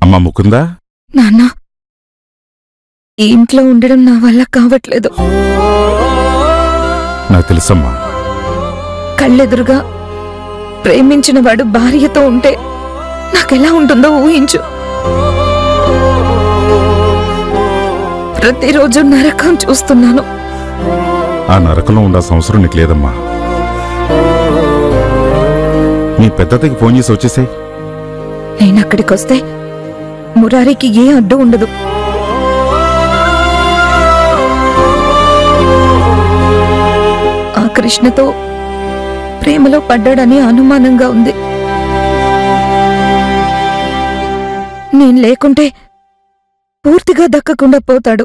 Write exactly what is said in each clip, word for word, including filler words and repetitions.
అమ్మా ముకుందా, నాన్న ఈ ఇంట్లో ఉండడం నా వల్ల కావట్లేదు. నాకు తెలుసమ్మా. కళ్ళెదురుగా ప్రేమించిన వాడు భార్యతో ఉంటే నాకెలా ఉంటుందో ఊహించు. ప్రతిరోజు నరకం చూస్తున్నాను. ఆ నరకంలో ఉండాల్సిన అవసరం నీకు లేదమ్మా. నీ పెద్దతకి ఫోన్ చేసి వచ్చేసాయి. నేనక్కడికొస్తే మురారికి ఏ అడ్డు ఉండదు. ఆ కృష్ణతో ప్రేమలో పడ్డాడని అనుమానంగా ఉంది. నేను లేకుంటే పూర్తిగా దక్కకుండా పోతాడు.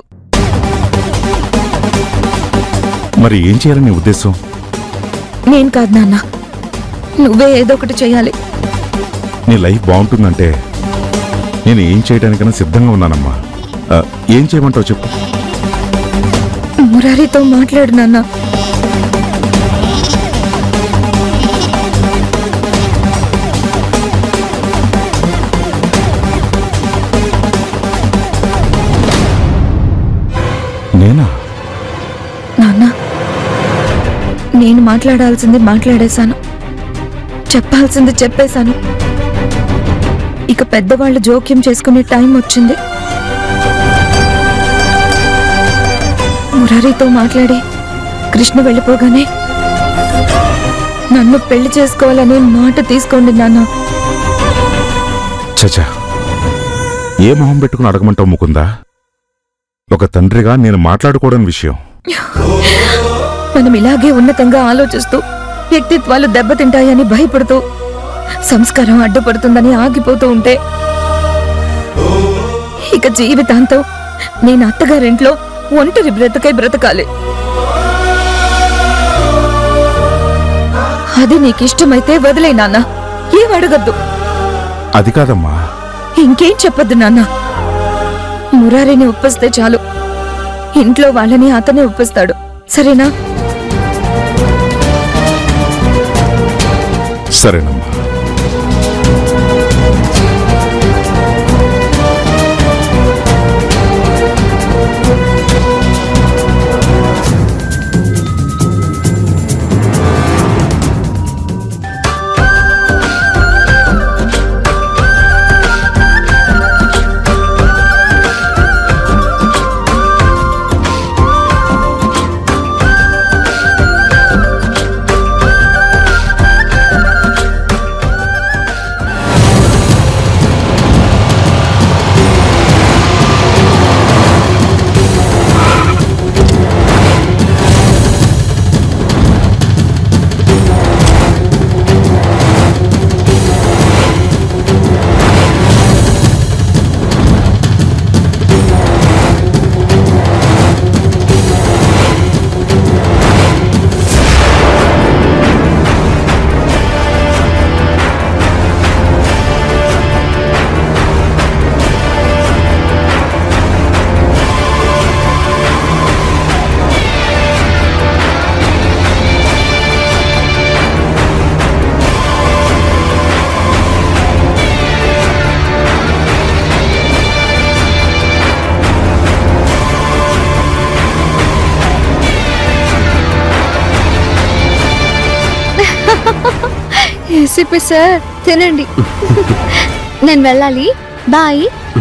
మరి ఏం చేయాలని ఉద్దేశం? నేను కాదు నాన్న, నువ్వే ఏదో ఒకటి చేయాలి. నీ లైఫ్ బాగుంటుందంటే నేను ఏం చేయడానికైనా సిద్ధంగా ఉన్నానమ్మా. ఏం చేయమంటావు చెప్పు. మురారితో మాట్లాడు నాన్న. నేనా? నాన్న, నేను మాట్లాడాల్సింది మాట్లాడేశాను, చెప్పాల్సింది చెప్పేశాను. ఇక పెద్దవాళ్ళు జోక్యం చేసుకునే టైం వచ్చింది. మురారితో మాట్లాడి కృష్ణ వెళ్ళిపోగానే నన్ను పెళ్లి చేసుకోవాలనే మాట తీసుకోండి నాన్న. చచా, ఏ మొహం పెట్టుకుని అడగమంటావు ముకుందా? ఒక తండ్రిగా నేను మాట్లాడుకోవడం విషయం. మనం ఇలాగే ఉన్నతంగా ఆలోచిస్తూ వ్యక్తిత్వాలు దెబ్బతింటాయని భయపడుతూ సంస్కారం అడ్డుపడుతుందని ఆగిపోతూ ఉంటే ఇక జీవితాంతం నేను అత్తగారింట్లో ఒంటరి బ్రతకై బ్రతకాలి. అది నీకిష్టమైతే వదిలే నాన్న, ఏం అడగద్దు. అది కాదమ్మా. ఇంకేం చెప్పద్దు నాన్న. మురారిని ఒప్పిస్తే చాలు, ఇంట్లో వాళ్ళని అతనే ఒప్పిస్తాడు. సరేనా? సరేనమ్మా. ఏసీపీ సార్ తినండి. నేను వెళ్ళాలి. బాయ్.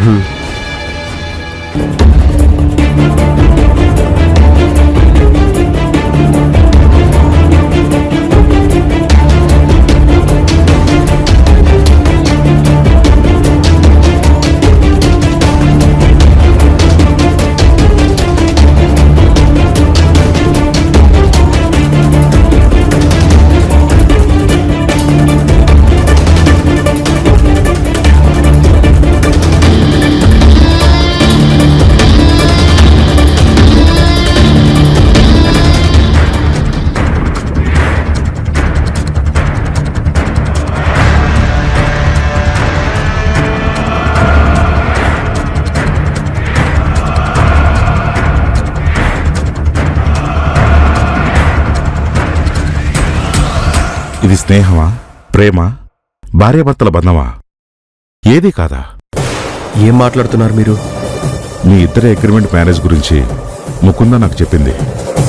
ఇది స్నేహమా, ప్రేమ, భార్యాభర్తల బంధమా? ఏది కాదా? ఏం మాట్లాడుతున్నారు మీరు? మీ ఇద్దరి అగ్రిమెంట్ మ్యారేజ్ గురించి ముకుంద నాకు చెప్పింది.